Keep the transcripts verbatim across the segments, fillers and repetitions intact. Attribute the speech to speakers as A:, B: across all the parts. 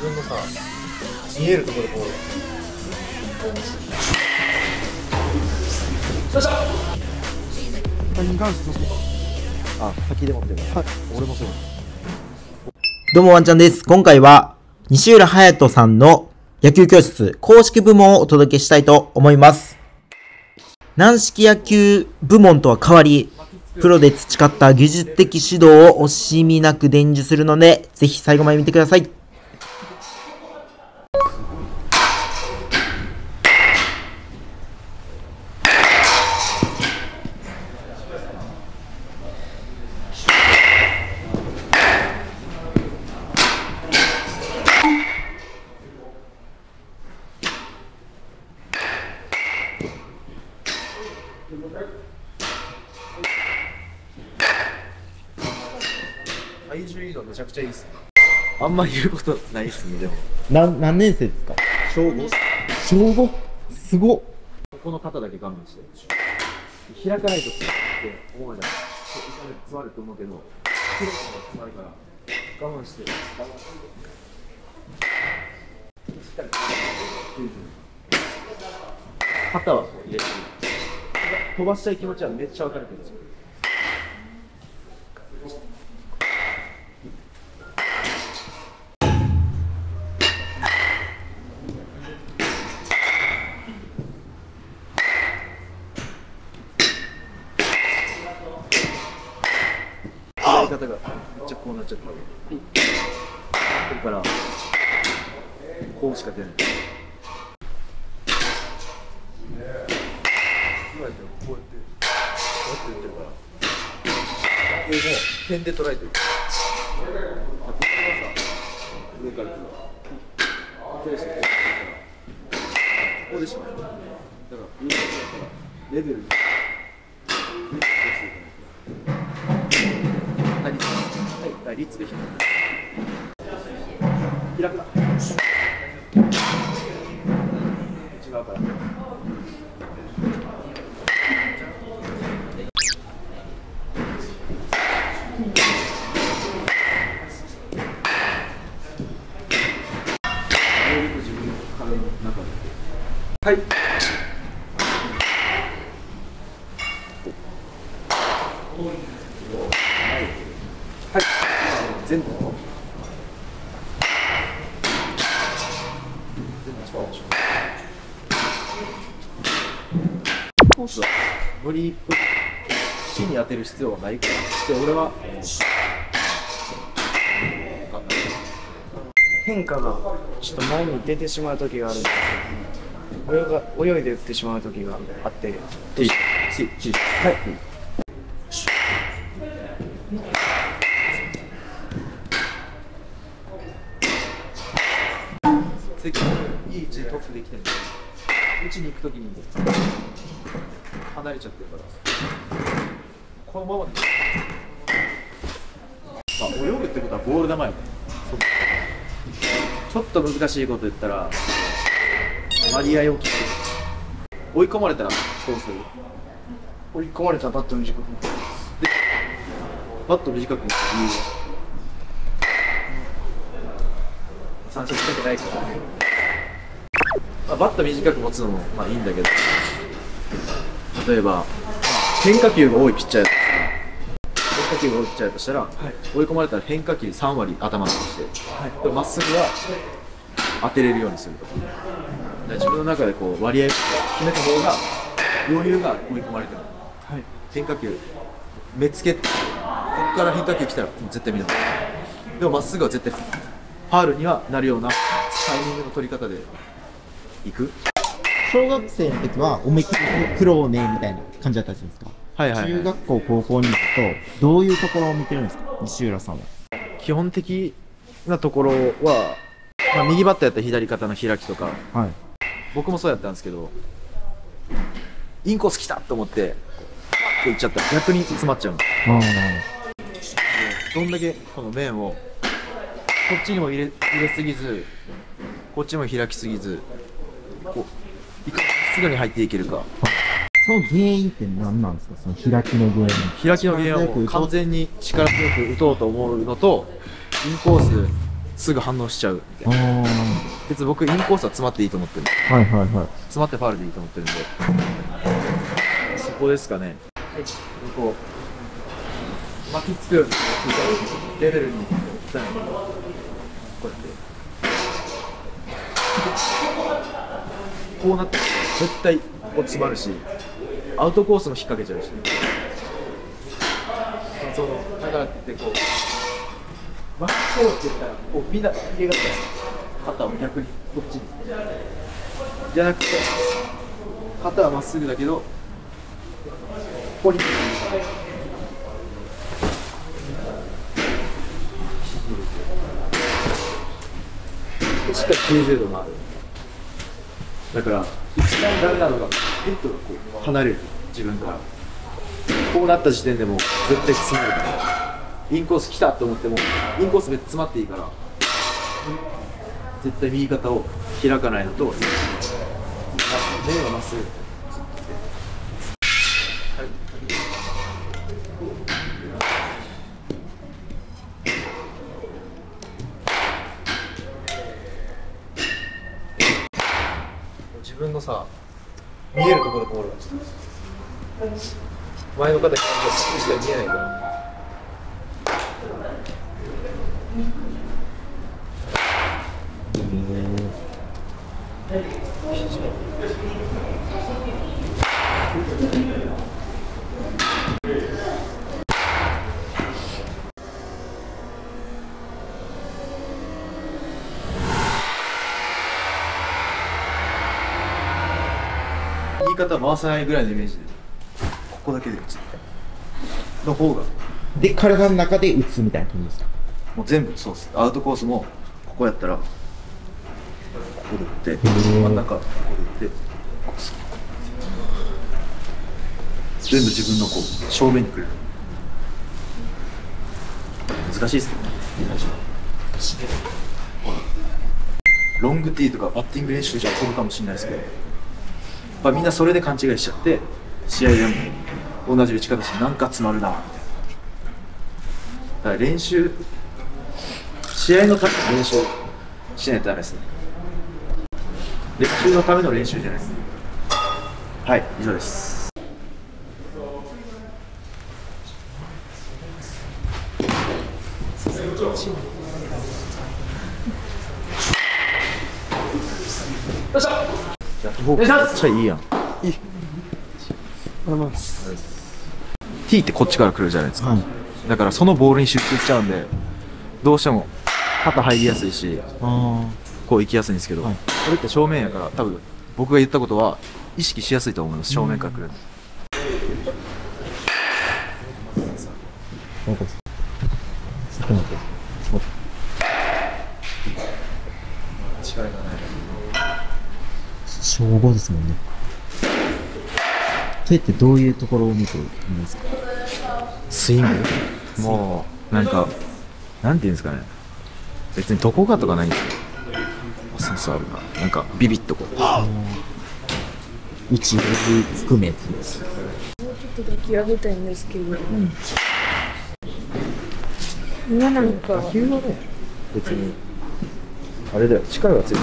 A: 分のさ見えるところでこうよっしゃ
B: に関して
A: あ、先で持ってるはい、俺もそう。
C: どうもワンちゃんです。今回は西浦隼人さんの野球教室公式部門をお届けしたいと思います。軟式野球部門とは変わり、プロで培った技術的指導を惜しみなく伝授するので、ぜひ最後まで見てください。
A: 体重移動めちゃくちゃいいっすね。あんま言うことないっすね。でも
C: な、何年生ですか？
A: 小ご。
C: 小ご？すごっ。
A: ここの肩だけ我慢して開かないとって思うじゃん。詰まると思うけど開くのが詰まるから我慢して我慢してしっかり肩はこう入れて飛ばしたい気持ちはめっちゃわかるけどやり方がめっちゃこうなっちゃった。ここからこうしか出ない。こうやってこうやってこうやって打ってるから。でも点で捉えてる。ここはさ上から来る。こうしてここでしかない。だから上からレベルに。はい、率で開く。開くな。違うから。自分の体の中で。はい。はい。全部。全部使おう。コースは無理木に当てる必要はないからで俺は
B: 変化がちょっと前に出てしまう時があるんですけど、泳が泳いで打ってしまう時があって、はい。
A: 席いい位置でトップできてるんで打ちに行くときに離れちゃってるからこのままで、まあ、泳ぐってことはボール球よね。ちょっと難しいこと言ったら割合を切って追い込まれたらどうする？
B: 追い込まれたらバット短く
A: でバット短くなった理由は三振したくないからね。まあ、バット短く持つのもまあいいんだけど、例えば、まあ、変化球が多いピッチャーやったら変化球が多いピッチャーやとしたら、はい、追い込まれたら変化球さん割頭にして、はい、でもまっすぐは当てれるようにするとか、だから自分の中でこう割合を決めた方が余裕が追い込まれてる、はい、変化球目つけここから変化球来たら絶対見ない。でもまっすぐは絶対ファウルにはなるようなタイミングの取り方でいく。
C: 小学生の時はおめき苦労ねみたいな感じだったりするんですか？
A: はいはいはい、
C: 中学校高校になるとどういうところを見てるんですか、西浦さんは？
A: 基本的なところは、まあ、右バッターやったら左肩の開きとか、はい、僕もそうやったんですけどインコース来たと思ってパッといっちゃったら逆に詰まっちゃうの。どんだけこの面をこっちにも入れ入れすぎずこっちも開きすぎずこういかにすぐに入っていけるか。
C: その原因って何なんですか？その開きの原因。
A: 開きの原因はもう完全に力強く打とうと思うのとインコースすぐ反応しちゃうみたいな。
C: あ
A: 別に僕インコースは詰まっていいと思ってるんで、
C: あ。はいはいはい。
A: 詰まってファウルでいいと思ってるんで、そこですかね。こう巻きつくようにレベルに来たのにこうやってこうなって絶対ここ詰まるし、アウトコースも引っ掛けちゃうし、そのだからってこう巻きつこうって言ったらこうみんな入れがち肩を逆にこっちにじゃなくて、肩はまっすぐだけどここにしっかりきゅうじゅうど回る。だから一番ダメなのがヘッドがこう離れる、自分からこうなった時点でもう絶対詰まるから、インコース来たと思ってもインコースで詰まっていいから、絶対右肩を開かないのと、目をまっすぐ。自分のさ、見えるところでボールが前の肩にしか見えないから。右肩回さないぐらいのイメージで、ここだけで打つの方が
C: で、体の中で打つみたいな感じですか？
A: もう全部そうです。アウトコースもここやったらここで打って、真ん中ここで打って、ここす全部自分のこう正面にくる。難しいですけどね。ロングティーとかバッティング練習じゃ飛ぶかもしれないですけど、やっぱみんなそれで勘違いしちゃって、試合でも同じ打ち方してなんか詰まるなみたいな。だから練習、試合のための練習しないとダメですね。練習のための練習じゃないです。はい、以上です。よっしゃ。めっちゃいいやん。いい。T ってこっちから来るじゃないですか。はい、だからそのボールに集中しちゃうんで、どうしても肩入りやすいし、こう行きやすいんですけど、はい、これって正面やから多分僕が言ったことは意識しやすいと思います。正面から来るんで。違いがない。
C: 小ごですもんね。それってどういうところを見ていいんですか？
A: スイングもうなんかなんていうんですかね、別にどこかとかないんですよ。センスあるな。なんかビビッとこう
C: 内含めてです。
D: もうちょっと抱き上げたいんですけど、うん、今なんか
A: 打球はね、別にあれだよ、力がついてる。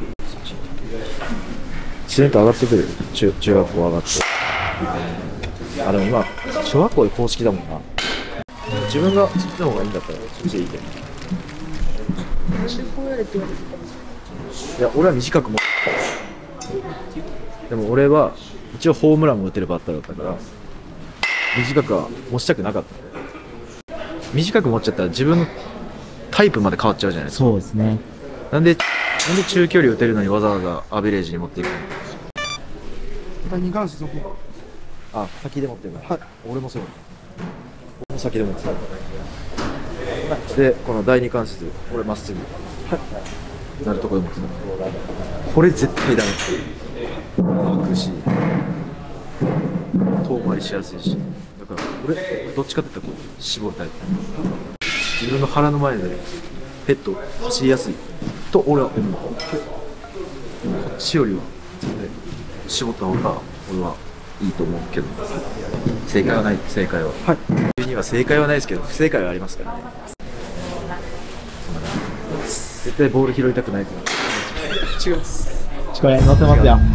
A: 自然と上がってくる。中中学校上がって。あ、でも今小学校で公式だもんな。自分がそっちの方がいいんだったらそっちでいいけど。
D: こうやれって言われて
A: た。いや、俺は短く持ってた。でも俺は一応ホームランも打てるバッターだったから短くは持ちたくなかった。短く持っちゃったら自分のタイプまで変わっちゃうじゃないですか。
C: そうですね。
A: なんでなんで中距離打てるのにわざわざアベレージに持っていくの？
B: 第二関節の方。
A: あ、先で持ってるの。はい。俺もそう。俺も先で持ってた。で、この第二関節、俺まっすぐ。はい。なるとこで持ってた。これ絶対ダメ。開くし、遠回りしやすいし。だから俺、どっちかって言ったらこう絞るタイプ。自分の腹の前でヘッド走りやすいと俺は思う。こっちよりは絶対絞った方が俺はいいと思うけど、正解はない。正解ははい。には正解はないですけど不正解はありますからね。 絶対ボール拾いたくないから。
B: 違います。
C: これ載せますよ。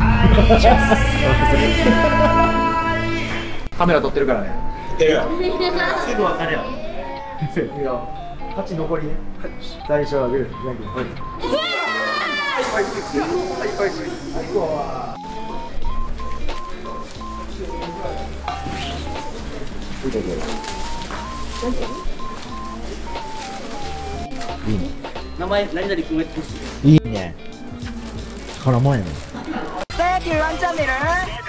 A: カメラ撮ってるからね。
C: 出るよ。
A: すぐ分かるよ。いや、はち残りね。最初はグー、じゃんけんぽい。はいはいはいはい。
E: 名前何々君が言ってほしい。
C: いいね。このもんやね。
E: 草野球ワンチャンネル